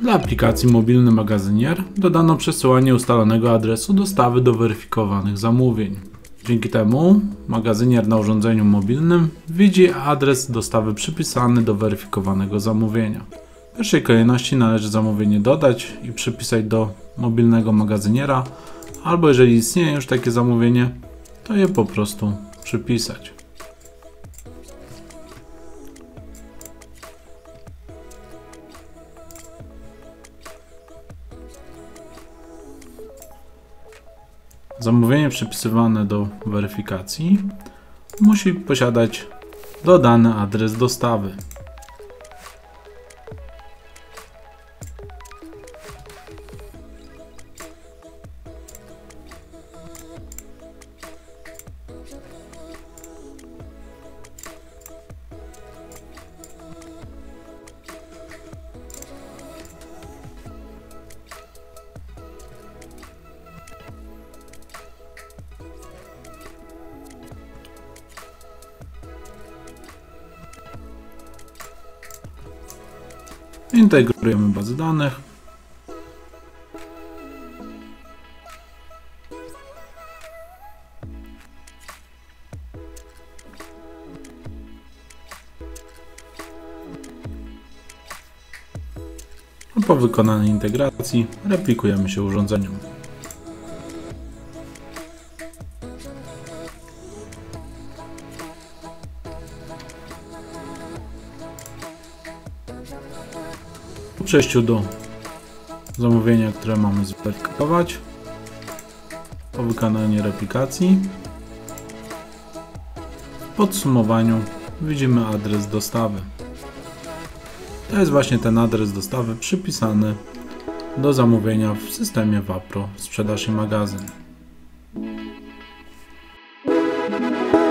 Dla aplikacji Mobilny Magazynier dodano przesyłanie ustalonego adresu dostawy do weryfikowanych zamówień. Dzięki temu magazynier na urządzeniu mobilnym widzi adres dostawy przypisany do weryfikowanego zamówienia. W pierwszej kolejności należy zamówienie dodać i przypisać do mobilnego magazyniera, albo jeżeli istnieje już takie zamówienie, to je po prostu przypisać. Zamówienie przypisywane do weryfikacji musi posiadać dodany adres dostawy. Integrujemy bazę danych. Po wykonanej integracji replikujemy się urządzeniem. Po przejściu do zamówienia, które mamy zweryfikować, po wykonaniu replikacji, w podsumowaniu widzimy adres dostawy. To jest właśnie ten adres dostawy przypisany do zamówienia w systemie Wapro Sprzedaż i Magazyn.